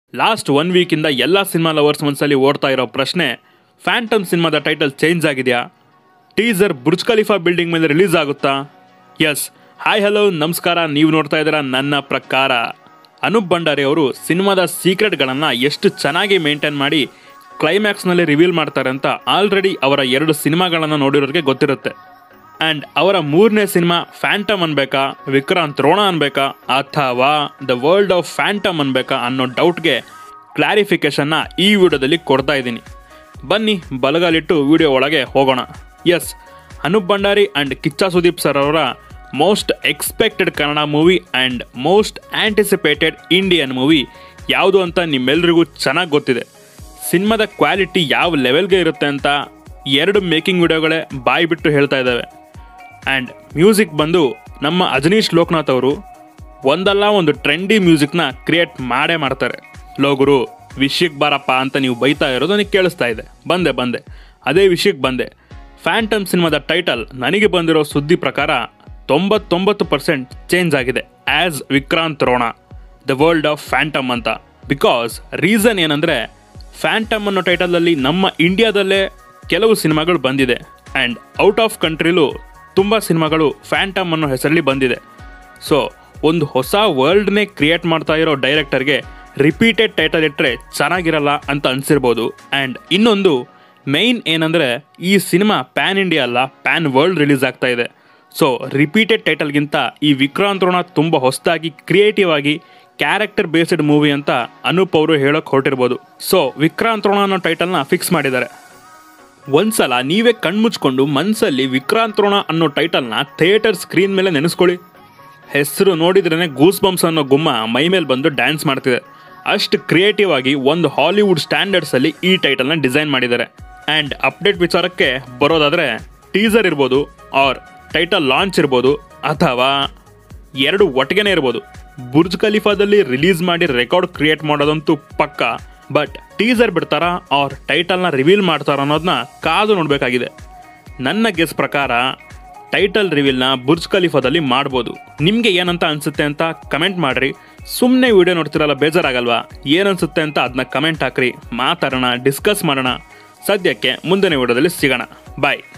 Last 1 ವೀಕಿಂದ ಎಲ್ಲ cinema lovers ಮನಸ್ಸಲ್ಲಿ ಓಡ್ತಾ ಇರೋ ಪ್ರಶ್ನೆ, ಫ್ಯಾಂಟಮ್ ಸಿನಿಮಾದ ಟೈಟಲ್ ಚೇಂಜ್ ಆಗಿದೆಯಾ? ಟೀಸರ್ ಬುರ್ಜ್ ಖಲೀಫಾ ಬಿಲ್ಡಿಂಗ್ ಮೇಲೆ ರಿಲೀಸ್ ಆಗುತ್ತಾ? ಎಸ್, ಹಾಯ್ ಹಲೋ ನಮಸ್ಕಾರ. ನೀವು ನೋಡ್ತಾ ಇದ್ದೀರಾ ನನ್ನ ಪ್ರಕಾರ. ಅನೂಪ್ ಭಂಡಾರಿ ಅವರು ಸಿನಿಮಾದ ಸೀಕ್ರೆಟ್ಗಳನ್ನು ಎಷ್ಟು ಚೆನ್ನಾಗಿ ಮೇಂಟೈನ್ ಮಾಡಿ ಕ್ಲೈಮ್ಯಾಕ್ಸ್ನಲ್ಲಿ ರಿವೀಲ್ ಮಾಡ್ತಾರೆ ಅಂತ ಆಲ್ರೆಡಿ ಅವರ 2 ಸಿನಿಮಾಗಳನ್ನು ನೋಡಿರೋರಿಗೆ ಗೊತ್ತಿರುತ್ತೆ. ಆ್ಯಂಡ್ ಅವರ 3ನೇ ಸಿನಿಮಾ ಫ್ಯಾಂಟಮ್ ಅನ್ಬೇಕಾ, ವಿಕ್ರಾಂತ್ ರೋಣ ಅನ್ಬೇಕಾ, ಅಥವಾ ದ ವರ್ಲ್ಡ್ ಆಫ್ ಫ್ಯಾಂಟಮ್ ಅನ್ಬೇಕಾ ಅನ್ನೋ ಡೌಟ್ಗೆ ಕ್ಲಾರಿಫಿಕೇಷನ್ನ ಈ ವಿಡಿಯೋದಲ್ಲಿ ಕೊಡ್ತಾ ಇದ್ದೀನಿ. ಬನ್ನಿ ಬಲಗಾಲಿಟ್ಟು ವಿಡಿಯೋ ಒಳಗೆ ಹೋಗೋಣ. ಎಸ್, ಅನೂಪ್ ಭಂಡಾರಿ ಆ್ಯಂಡ್ ಕಿಚ್ಚ ಸುದೀಪ್ ಸರ್ ಅವರ most expected Kannada movie and most anticipated Indian movie ಯಾವುದು ಅಂತ ನಿಮ್ಮೆಲ್ಲರಿಗೂ ಚೆನ್ನಾಗಿ ಗೊತ್ತಿದೆ. ಸಿನಿಮಾದ ಕ್ವಾಲಿಟಿ ಯಾವ ಲೆವೆಲ್ಗೆ ಇರುತ್ತೆ ಅಂತ 2 ಮೇಕಿಂಗ್ ವಿಡಿಯೋಗಳೇ ಬಾಯಿ ಬಿಟ್ಟು ಹೇಳ್ತಾ ಇದ್ದಾವೆ. ಆ್ಯಂಡ್ ಮ್ಯೂಸಿಕ್ ಬಂದು ನಮ್ಮ ಅಜನೀಶ್ ಲೋಕನಾಥ್ ಅವರು ಒಂದಲ್ಲ ಒಂದು ಟ್ರೆಂಡಿ ಮ್ಯೂಸಿಕ್ನ ಕ್ರಿಯೇಟ್ ಮಾಡೇ ಮಾಡ್ತಾರೆ. ಲೋಗುರು ವಿಷಯಕ್ಕೆ ಬಾರಪ್ಪ ಅಂತ ನೀವು ಬೈತಾ ಇರೋದು ನನಗೆ ಕೇಳಿಸ್ತಾ ಇದೆ. ಬಂದೆ ಅದೇ ವಿಷಯಕ್ಕೆ ಬಂದೆ. ಫ್ಯಾಂಟಮ್ ಸಿನಿಮಾದ ಟೈಟಲ್ ನನಗೆ ಬಂದಿರೋ ಸುದ್ದಿ ಪ್ರಕಾರ 99% ಚೇಂಜ್ ಆಗಿದೆ as Vikrant Rona the world of Phantom ಅಂತ. ಬಿಕಾಸ್ ರೀಸನ್ ಏನಂದರೆ, ಫ್ಯಾಂಟಮ್ ಅನ್ನೋ ಟೈಟಲಲ್ಲಿ ನಮ್ಮ ಇಂಡಿಯಾದಲ್ಲೇ ಕೆಲವು ಸಿನಿಮಾಗಳು ಬಂದಿದೆ ಆ್ಯಂಡ್ ಔಟ್ ಆಫ್ ಕಂಟ್ರಿಲೂ ತುಂಬ ಸಿನಿಮಾಗಳು ಫ್ಯಾಂಟಮ್ ಅನ್ನೋ ಹೆಸರಲ್ಲಿ ಬಂದಿದೆ. ಸೊ ಒಂದು ಹೊಸ ವರ್ಲ್ಡ್ನೇ ಕ್ರಿಯೇಟ್ ಮಾಡ್ತಾ ಇರೋ ಡೈರೆಕ್ಟರ್ಗೆ ರಿಪೀಟೆಡ್ ಟೈಟಲ್ ಇಟ್ಟರೆ ಚೆನ್ನಾಗಿರಲ್ಲ ಅಂತ ಅನಿಸಿರ್ಬೋದು. ಆ್ಯಂಡ್ ಇನ್ನೊಂದು ಮೇಯ್ನ್ ಏನಂದರೆ, ಈ ಸಿನಿಮಾ ಪ್ಯಾನ್ ಇಂಡಿಯಾ ಅಲ್ಲ, ಪ್ಯಾನ್ ವರ್ಲ್ಡ್ ರಿಲೀಸ್ ಆಗ್ತಾ ಇದೆ. ಸೊ ರಿಪೀಟೆಡ್ ಟೈಟಲ್ಗಿಂತ ಈ ವಿಕ್ರಾಂತ್ ರೋಣ ತುಂಬ ಹೊಸದಾಗಿ ಕ್ರಿಯೇಟಿವ್ ಆಗಿ ಕ್ಯಾರೆಕ್ಟರ್ ಬೇಸ್ಡ್ ಮೂವಿ ಅಂತ ಅನೂಪ್ ಅವರು ಹೇಳೋಕೆ ಹೊರಟಿರ್ಬೋದು. ಸೊ ವಿಕ್ರಾಂತ್ ರೋಣ ಅನ್ನೋ ಟೈಟಲ್ನ ಫಿಕ್ಸ್ ಮಾಡಿದ್ದಾರೆ. ಒಂದ್ಸಲ ನೀವೇ ಕಣ್ಮುಚ್ಕೊಂಡು ಮನಸ್ಸಲ್ಲಿ ವಿಕ್ರಾಂತ್ ರೋಣ ಅನ್ನೋ ಟೈಟಲ್ನ ಥಿಯೇಟರ್ ಸ್ಕ್ರೀನ್ ಮೇಲೆ ನೆನೆಸ್ಕೊಳ್ಳಿ. ಹೆಸರು ನೋಡಿದ್ರೇ ಗೂಸ್ ಬಂಪ್ಸ್ ಅನ್ನೋ ಗುಮ್ಮ ಮೈ ಮೇಲೆ ಬಂದು ಡ್ಯಾನ್ಸ್ ಮಾಡ್ತಿದೆ. ಅಷ್ಟು ಕ್ರಿಯೇಟಿವ್ ಆಗಿ ಒಂದು ಹಾಲಿವುಡ್ ಸ್ಟ್ಯಾಂಡರ್ಡ್ಸಲ್ಲಿ ಈ ಟೈಟಲ್ನ ಡಿಸೈನ್ ಮಾಡಿದ್ದಾರೆ. ಆ್ಯಂಡ್ ಅಪ್ಡೇಟ್ ವಿಚಾರಕ್ಕೆ ಬರೋದಾದರೆ, ಟೀಸರ್ ಇರ್ಬೋದು ಆರ್ ಟೈಟಲ್ ಲಾಂಚ್ ಇರ್ಬೋದು, ಅಥವಾ 2 ಒಟ್ಟಿಗೆ ಇರ್ಬೋದು. ಬುರ್ಜ್ ಖಲೀಫಾದಲ್ಲಿ ರಿಲೀಸ್ ಮಾಡಿ ರೆಕಾರ್ಡ್ ಕ್ರಿಯೇಟ್ ಮಾಡೋದಂತೂ ಪಕ್ಕ. ಬಟ್ ಟೀಸರ್ ಬಿಡ್ತಾರಾ ಆರ್ ಟೈಟಲ್ನ ರಿವೀಲ್ ಮಾಡ್ತಾರ ಅನ್ನೋದನ್ನ ಕಾದು ನೋಡಬೇಕಾಗಿದೆ. ನನ್ನ ಗೆಸ್ ಪ್ರಕಾರ ಟೈಟಲ್ ರಿವೀಲ್ನ ಬುರ್ಜ್ ಖಲೀಫಾದಲ್ಲಿ ಮಾಡ್ಬೋದು. ನಿಮಗೆ ಏನಂತ ಅನಿಸುತ್ತೆ ಅಂತ ಕಮೆಂಟ್ ಮಾಡಿರಿ. ಸುಮ್ಮನೆ ವಿಡಿಯೋ ನೋಡ್ತಿರಲ್ಲ, ಬೇಜಾರಾಗಲ್ವಾ? ಏನನ್ಸುತ್ತೆ ಅಂತ ಅದನ್ನ ಕಮೆಂಟ್ ಹಾಕ್ರಿ, ಮಾತಾಡೋಣ, ಡಿಸ್ಕಸ್ ಮಾಡೋಣ. ಸದ್ಯಕ್ಕೆ ಮುಂದಿನ ವಿಡಿಯೋದಲ್ಲಿ ಸಿಗೋಣ. ಬಾಯ್.